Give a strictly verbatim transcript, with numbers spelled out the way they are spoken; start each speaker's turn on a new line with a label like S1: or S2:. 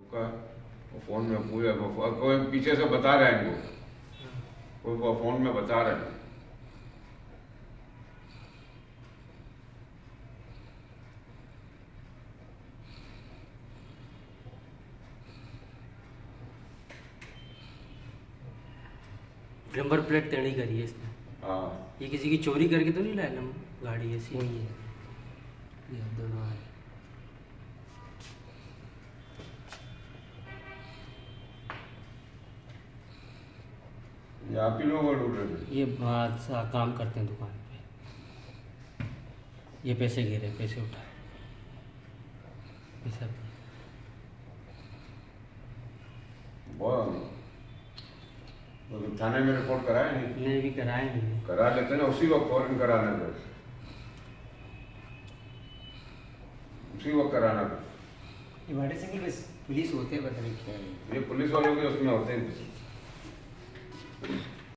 S1: का फोन में पूरे कोई पीछे से बता रहे हैं इनको, कोई फोन में बता रहे हैं।
S2: नंबर प्लेट टेढ़ी करी है इसने।
S1: हाँ,
S2: ये किसी की चोरी करके तो नहीं लाया ना गाड़ी ऐसी? वही है ये दोनों है।
S1: ये आप ही लोग लूट रहे थे?
S2: ये बादशाह काम करते हैं दुकान पे, ये पैसे गिरे, पैसे उठाए पैसा।
S1: तो थाने में रिपोर्ट कराए नहीं?
S2: नहीं भी कराए नहीं।
S1: करा लेते ना उसी वक्त, फौरन कराना था, उसी वक्त कराना था।
S3: ये बड़े सिंह की पुलिस होते हैं, पता नहीं क्या है
S1: ये पुलिस वालों के उसमें होते हैं।